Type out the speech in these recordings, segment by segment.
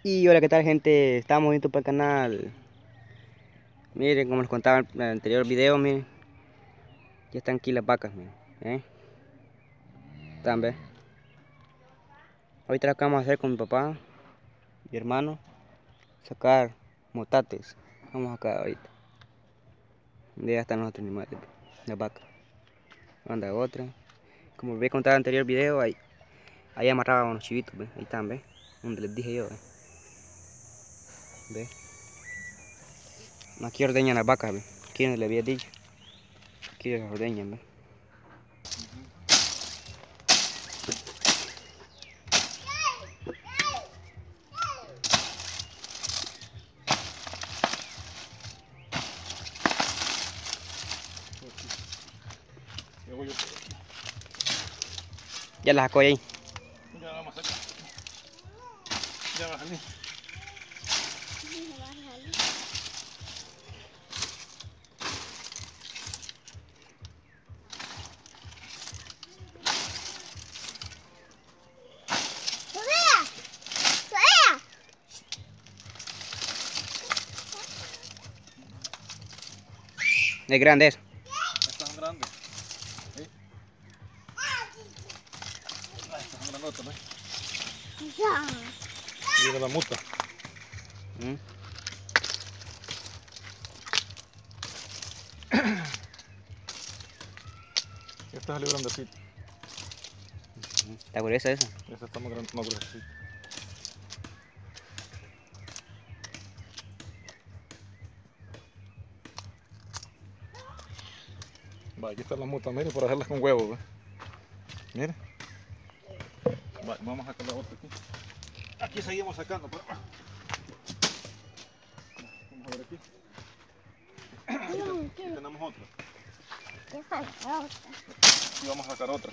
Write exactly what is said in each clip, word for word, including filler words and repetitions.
Y hola, ¿qué tal, gente? Estamos viendo para el canal. Miren, como les contaba en el anterior video, miren. Ya están aquí las vacas, miren. ¿Eh? Están, ¿ves? Ahorita lo que vamos a hacer con mi papá, mi hermano, sacar motates. Vamos a sacar ahorita. Ya están los otros animales, las vacas. Anda otra. Como les contaba en el anterior video, ahí, ahí amarrábamos los chivitos, ¿ves? Ahí están, ¿ves? Donde les dije yo, ¿ves? ¿Ves? Aquí ordeñan las vacas, ¿ves? Aquí les había dicho. Aquí las ordeñan, ¿ves? Ya las sacó ahí. Ya vamos a sacar. Ya va a salir. Es grande eso. Estas son grandes. ¿Sí? Ah, estas son grandotas, ¿ves? Viene la muta. ¿Mm? Esta es el grandecito. Está gruesa esa. Esta está más grande, más gruesecita. Va, aquí está la muta, mire, para hacerlas con huevos, ¿ves? Mire. Va, vamos a sacar la otra aquí. Aquí seguimos sacando, pero... Vamos a ver aquí. Aquí, aquí tenemos otra. Y vamos a sacar otra.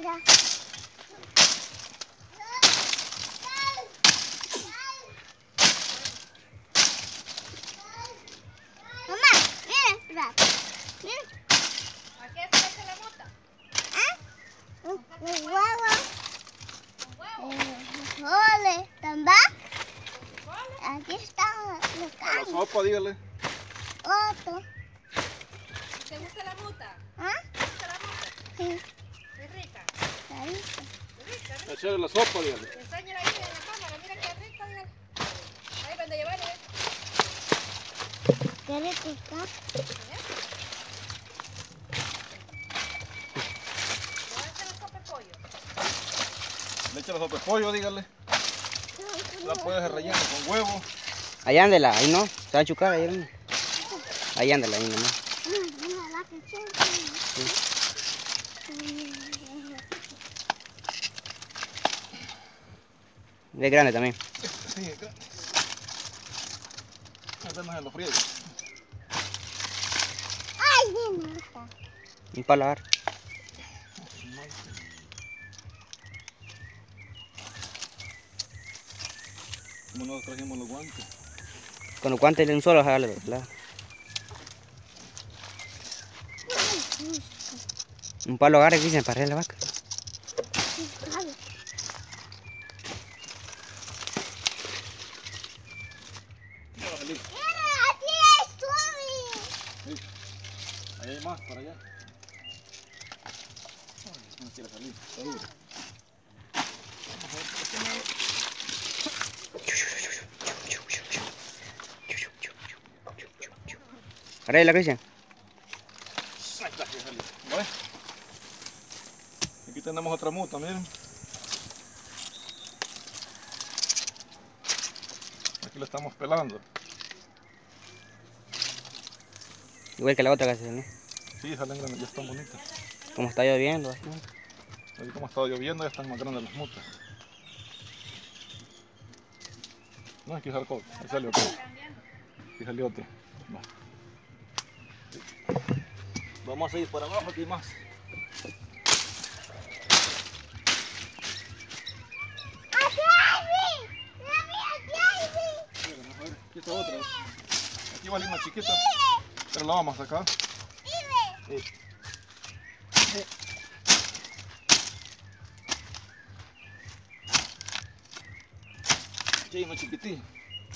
Mamá, mira, mira. ¿A qué se le echa la mota? ¿Ah? Un huevo. ¿Con huevo? Ole, ¿tamba? Aquí están los A la caños. sopa, dígale. Otro. ¿Te gusta la mota? ¿Ah? ¿Te gusta la mota? Sí, ¿Es rica? carito. ¿Es rica? ¿No? Echarle la sopa, dígale. Enséñala ahí en la cámara, mira qué rica, dígale. Ahí donde llevarle, ¿ves? ¿Qué rico está? ¿Le vas a hacer la sopa de pollo? Le echa la sopa de pollo, dígale. La puedes rellenar con huevo. Ahí ándela, ahí no. Se va a chucar ahí, ¿no? Ahí ándela, ahí nomás. Mira la cuchara. Es grande también. Sí, acá. Apenas en los fríos. Ay, bien, está. Un palo agarra. Como no trajimos los guantes. Con los guantes de un solo, jálalo, claro. Un palo agarra aquí se para la vaca. Ya va a salir. Mira, aquí estoy. Sí. Ahí hay más para allá. Ay, no quiere salir. Está duro. Vamos a ver por este lado. Arregla, Cristian. Ahí está, ya salió. ¿Lo ves? Aquí tenemos otra muta, miren. Aquí la estamos pelando. Igual que la otra casi, ¿no? Sí, salen grandes, ya están bonitas. Como está lloviendo, así. Ahí como ha estado lloviendo ya están más grandes las mutas. No, aquí salió, ahí salió otro. Aquí salió otro. Va. Vamos a seguir por abajo, aquí hay más. Aquí hay. Mira, aquí hay. Miren, vamos a ver, aquí está otra. Aquí va una chiquita, pero la vamos a sacar. Sí. Sí. Aquí hay una chiquitín.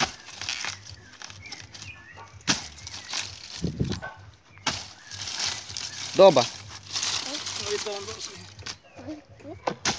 Dos va. Ahorita van dos.